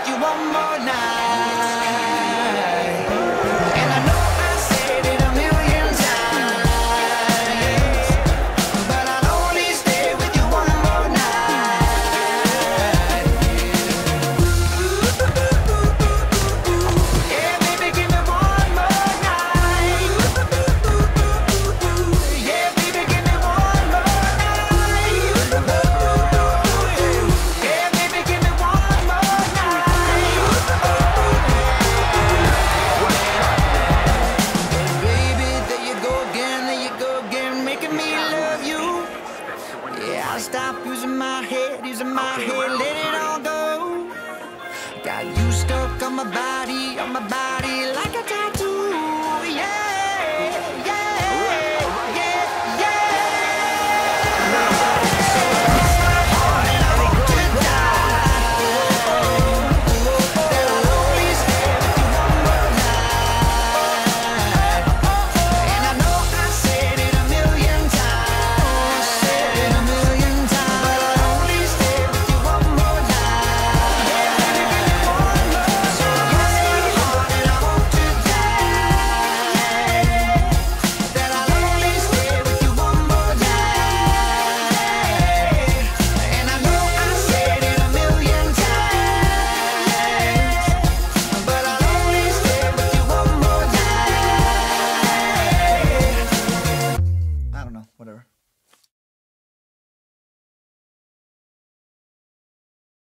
with you one more night. And I know I said it a million times, but I'll only stay with you one more night. Yeah, baby, give me one more night. Yeah, baby, give me one more night. Yeah, baby, give me one more night. Baby, there you go again, making me love you. Yeah, I'll stop using my head, let it all go. Got you stuck on my body like a tiger.